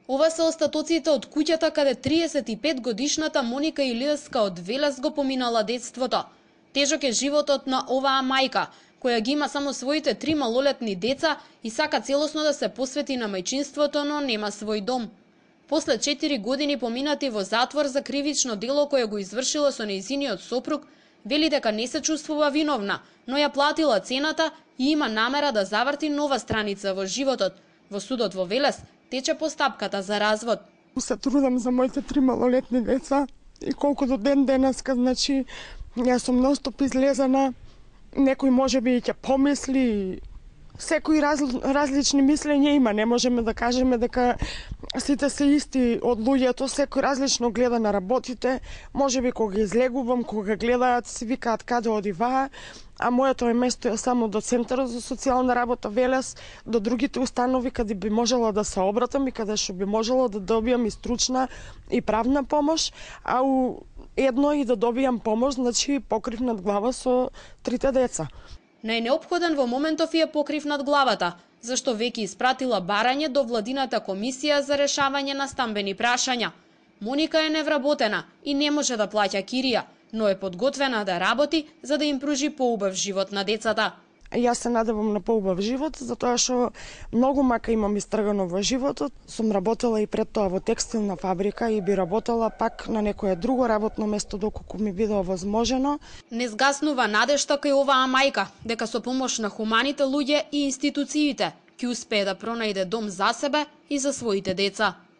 Ова се остатоците од куќата каде 35 годишната Моника Илиевска од Велес го поминала детството. Тежок е животот на оваа мајка, која ги има само своите 3 малолетни деца и сака целосно да се посвети на мајчинството, но нема свој дом. После 4 години поминати во затвор за кривично дело кое го извршила со нејзиниот сопруг, вели дека не се чувствува виновна, но ја платила цената и има намера да заврти нова страница во животот. Во судот во Велес тече постапката за развод. Се трудам за моите 3 малолетни деца и колку до ден денеска, значи, јас сум ностоп излезена. Некој можеби ќе помисли, секои различни мислења има, не можеме да кажеме дека сите се исти од луѓето, секој различно гледа на работите, можеби кога излегувам, кога гледаат, си викаат каде оди ваа, а моето место е само до Центарот за социјална работа Велес, до другите установи каде би можела да се обратам и каде што би можела да добијам и стручна и правна помош, а едно и да добијам помош, значи покрив над глава со 3 деца. Најнеопходен во моментов е покрив над главата, зашто веќе испратила барање до владината комисија за решавање на стамбени прашања. Моника е невработена и не може да плаќа кирија, но е подготвена да работи за да им пружи поубав живот на децата. Јас се надевам на поубав живот, затоа што многу мака имам истргано во животот. Сум работела и пред тоа во текстилна фабрика и би работела пак на некое друго работно место доколку ми бидува возможено. Не згаснува надежта кај оваа мајка дека со помош на хуманите луѓе и институциите ќе успее да пронајде дом за себе и за своите деца.